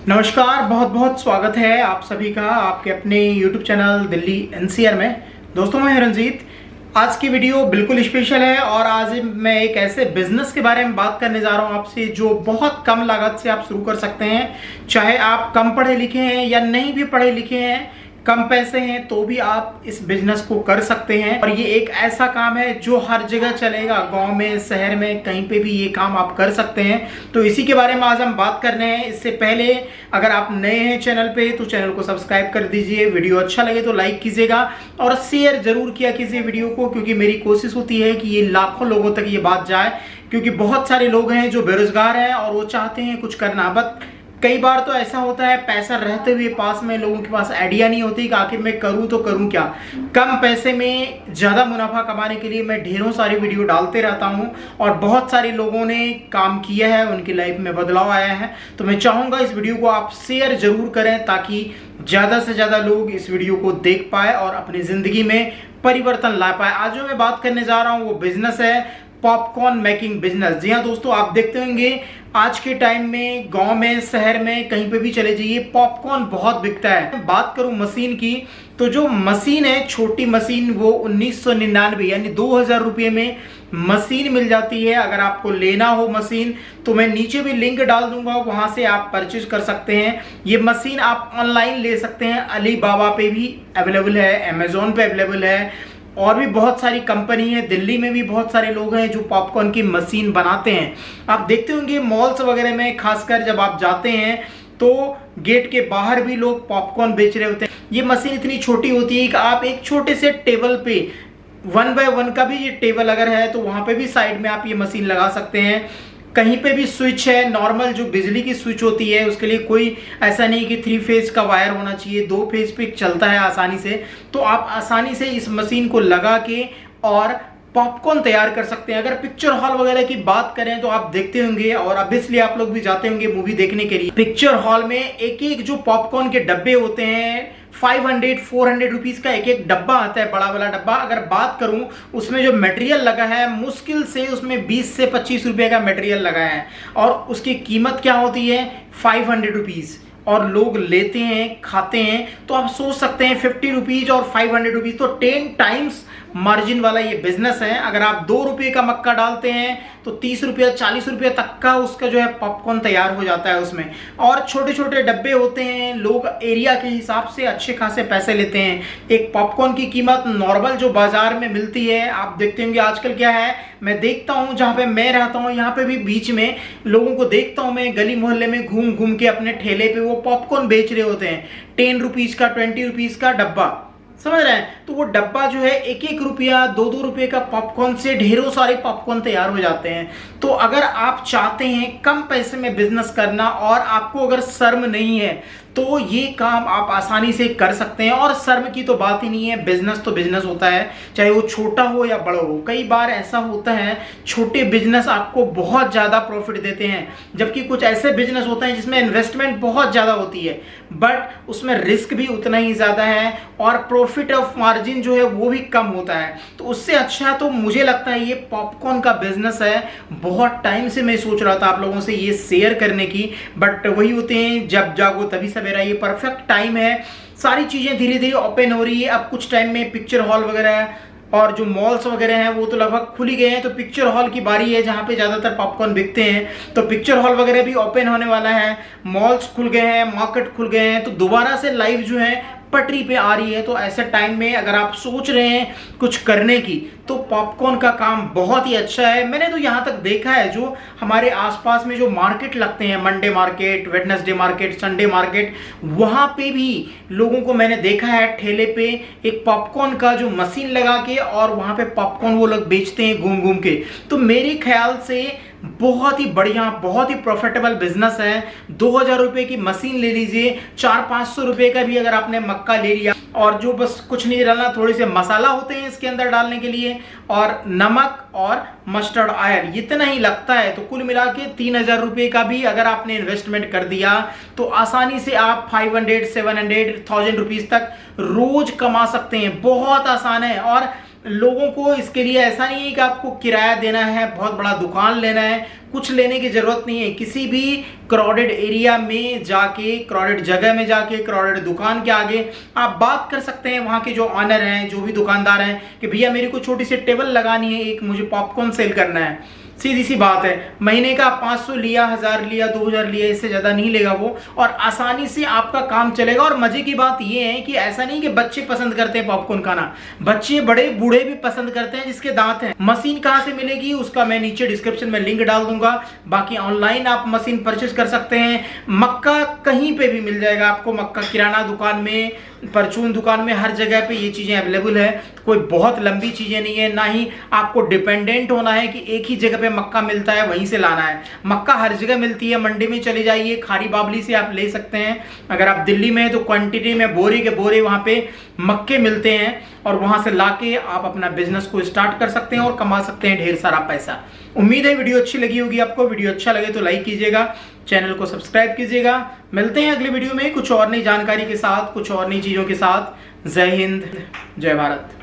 नमस्कार, बहुत बहुत स्वागत है आप सभी का आपके अपने YouTube चैनल दिल्ली एनसीआर में। दोस्तों, मैं रंजीत। आज की वीडियो बिल्कुल स्पेशल है और आज मैं एक ऐसे बिजनेस के बारे में बात करने जा रहा हूं आपसे जो बहुत कम लागत से आप शुरू कर सकते हैं। चाहे आप कम पढ़े लिखे हैं या नहीं भी पढ़े लिखे हैं, कम पैसे हैं तो भी आप इस बिजनेस को कर सकते हैं। और ये एक ऐसा काम है जो हर जगह चलेगा, गांव में, शहर में, कहीं पे भी ये काम आप कर सकते हैं। तो इसी के बारे में आज हम बात कर रहे हैं। इससे पहले अगर आप नए हैं चैनल पे तो चैनल को सब्सक्राइब कर दीजिए, वीडियो अच्छा लगे तो लाइक कीजिएगा और शेयर जरूर किया कीजिए वीडियो को, क्योंकि मेरी कोशिश होती है कि ये लाखों लोगों तक ये बात जाए। क्योंकि बहुत सारे लोग हैं जो बेरोजगार हैं और वो चाहते हैं कुछ करना, बट कई बार तो ऐसा होता है पैसा रहते हुए पास में लोगों के पास आइडिया नहीं होती कि आखिर मैं करूं तो करूं क्या। कम पैसे में ज़्यादा मुनाफा कमाने के लिए मैं ढेरों सारी वीडियो डालते रहता हूं और बहुत सारे लोगों ने काम किया है, उनकी लाइफ में बदलाव आया है। तो मैं चाहूँगा इस वीडियो को आप शेयर जरूर करें ताकि ज़्यादा से ज़्यादा लोग इस वीडियो को देख पाए और अपनी ज़िंदगी में परिवर्तन ला पाए। आज जो मैं बात करने जा रहा हूँ वो बिजनेस है पॉपकॉर्न मेकिंग बिजनेस। जी हाँ दोस्तों, आप देखते होंगे आज के टाइम में गांव में, शहर में, कहीं पे भी चले जाइए, पॉपकॉर्न बहुत बिकता है। बात करूं मशीन की तो जो मशीन है, छोटी मशीन, वो 1999 यानी 2000 रुपये में मशीन मिल जाती है। अगर आपको लेना हो मशीन तो मैं नीचे भी लिंक डाल दूंगा, वहां से आप परचेज कर सकते हैं। ये मशीन आप ऑनलाइन ले सकते हैं, अलीबाबा पे भी अवेलेबल है, अमेजोन पे अवेलेबल है और भी बहुत सारी कंपनी है। दिल्ली में भी बहुत सारे लोग हैं जो पॉपकॉर्न की मशीन बनाते हैं। आप देखते होंगे मॉल्स वगैरह में, खासकर जब आप जाते हैं तो गेट के बाहर भी लोग पॉपकॉर्न बेच रहे होते हैं। ये मशीन इतनी छोटी होती है कि आप एक छोटे से टेबल पे 1 बाय 1 का भी ये टेबल अगर है तो वहां पे भी साइड में आप ये मशीन लगा सकते हैं। कहीं पे भी स्विच है, नॉर्मल जो बिजली की स्विच होती है उसके लिए कोई ऐसा नहीं कि 3 फेज का वायर होना चाहिए, 2 फेज पे चलता है आसानी से। तो आप आसानी से इस मशीन को लगा के और पॉपकॉर्न तैयार कर सकते हैं। अगर पिक्चर हॉल वगैरह की बात करें तो आप देखते होंगे और ऑब्वियसली आप लोग भी जाते होंगे मूवी देखने के लिए। पिक्चर हॉल में एक एक जो पॉपकॉर्न के डब्बे होते हैं, 500-400 रुपीज का एक एक डब्बा आता है, बड़ा वाला डब्बा। अगर बात करूं उसमें जो मटेरियल लगा है, मुश्किल से उसमें 20 से 25 रुपए का मटेरियल लगा है और उसकी कीमत क्या होती है 500 रुपीज, और लोग लेते हैं, खाते हैं। तो आप सोच सकते हैं 50 रुपीज और 500 रुपीज, तो 10 टाइम्स मार्जिन वाला ये बिजनेस है। अगर आप 2 रुपये का मक्का डालते हैं तो 30 रुपया 40 रुपये तक का उसका जो है पॉपकॉर्न तैयार हो जाता है उसमें। और छोटे छोटे डब्बे होते हैं, लोग एरिया के हिसाब से अच्छे खासे पैसे लेते हैं। एक पॉपकॉर्न की कीमत नॉर्मल जो बाजार में मिलती है, आप देखते होंगे आजकल क्या है, मैं देखता हूँ जहाँ पे मैं रहता हूँ यहाँ पे भी बीच में लोगों को देखता हूँ मैं, गली मोहल्ले में घूम घूम के अपने ठेले पे वो पॉपकॉर्न बेच रहे होते हैं। 10 रुपीज का, 20 रुपीज का डब्बा, समझ रहे हैं। तो वो डब्बा जो है 1-1 रुपया, 2-2 रुपये का पॉपकॉर्न से ढेरों सारे पॉपकॉर्न तैयार हो जाते हैं। तो अगर आप चाहते हैं कम पैसे में बिजनेस करना और आपको अगर शर्म नहीं है तो ये काम आप आसानी से कर सकते हैं। और शर्म की तो बात ही नहीं है, बिजनेस तो बिजनेस होता है, चाहे वो छोटा हो या बड़ा हो। कई बार ऐसा होता है छोटे बिजनेस आपको बहुत ज़्यादा प्रॉफिट देते हैं, जबकि कुछ ऐसे बिजनेस होते हैं जिसमें इन्वेस्टमेंट बहुत ज़्यादा होती है बट उसमें रिस्क भी उतना ही ज़्यादा है और प्रॉफिट ऑफ मार्जिन जो है वो भी कम होता है। तो उससे अच्छा तो मुझे लगता है ये पॉपकॉर्न का बिजनेस है। बहुत टाइम से मैं सोच रहा था आप लोगों से ये शेयर करने की, बट वही होते हैं जब जागो तभी सवेरा, ये परफेक्ट टाइम है। सारी चीज़ें धीरे धीरे ओपन हो रही है। अब कुछ टाइम में पिक्चर हॉल वगैरह और जो मॉल्स वगैरह हैं वो तो लगभग खुल ही गए हैं, तो पिक्चर हॉल की बारी है जहाँ पे ज़्यादातर पॉपकॉर्न बिकते हैं। तो पिक्चर हॉल वगैरह भी ओपन होने वाला है, मॉल्स खुल गए हैं, मार्केट खुल गए हैं, तो दोबारा से लाइफ जो है पटरी पे आ रही है। तो ऐसे टाइम में अगर आप सोच रहे हैं कुछ करने की तो पॉपकॉर्न का काम बहुत ही अच्छा है। मैंने तो यहाँ तक देखा है जो हमारे आसपास में जो मार्केट लगते हैं, Monday market, Wednesday market, Sunday market, वहाँ पे भी लोगों को मैंने देखा है ठेले पे एक पॉपकॉर्न का जो मशीन लगा के और वहाँ पे पॉपकॉर्न वो लोग बेचते हैं घूम घूम के। तो मेरे ख्याल से बहुत ही बढ़िया, बहुत ही प्रॉफिटेबल बिजनेस है। 2000 रुपये की मशीन ले लीजिए, 400-500 रुपये का भी अगर आपने मक्का ले लिया और जो बस कुछ नहीं डालना, थोड़े से मसाला होते हैं इसके अंदर डालने के लिए और नमक और मस्टर्ड ऑयल, इतना ही लगता है। तो कुल मिला के 3000 रुपये का भी अगर आपने इन्वेस्टमेंट कर दिया तो आसानी से आप 500, 700, 1000 रुपीज तक रोज कमा सकते हैं। बहुत आसान है और लोगों को इसके लिए ऐसा नहीं है कि आपको किराया देना है, बहुत बड़ा दुकान लेना है, कुछ लेने की जरूरत नहीं है। किसी भी क्राउडेड एरिया में जाके, क्राउडेड जगह में जाके, क्राउडेड दुकान के आगे आप बात कर सकते हैं वहां के जो ऑनर हैं, जो भी दुकानदार हैं, कि भैया मेरे को छोटी सी टेबल लगानी है, एक मुझे पॉपकॉर्न सेल करना है। सीधी सी बात है, महीने का 500 लिया, 1000 लिया, 2000 लिया, इससे ज्यादा नहीं लेगा वो, और आसानी से आपका काम चलेगा। और मजे की बात ये है कि ऐसा नहीं कि बच्चे पसंद करते हैं पॉपकॉर्न खाना, बच्चे बड़े बूढ़े भी पसंद करते हैं जिसके दांत हैं। मशीन कहां से मिलेगी उसका मैं नीचे डिस्क्रिप्शन में लिंक डाल दूंगा। बाकी ऑनलाइन आप मशीन परचेज कर सकते हैं। मक्का कहीं पे भी मिल जाएगा आपको, मक्का किराना दुकान में, परचून दुकान में, हर जगह पे ये चीजें अवेलेबल है। कोई बहुत लंबी चीजें नहीं है, ना ही आपको डिपेंडेंट होना है कि एक ही जगह पे मक्का मिलता है वहीं से लाना है। मक्का हर जगह मिलती है, मंडी में चले जाइए, खारी बाबली से आप ले सकते हैं। अगर आप दिल्ली में हैं तो क्वांटिटी में बोरे के बोरे वहां पे मक्के मिलते हैं, और वहां से लाके आप अपना बिजनेस को स्टार्ट कर सकते हैं और कमा सकते हैं ढेर सारा पैसा। उम्मीद है वीडियो अच्छी लगी होगी आपको। वीडियो अच्छा लगे तो लाइक कीजिएगा, चैनल को सब्सक्राइब कीजिएगा। मिलते हैं अगले वीडियो में कुछ और नई जानकारी के साथ, कुछ और नई चीजों के साथ। जय हिंद, जय भारत।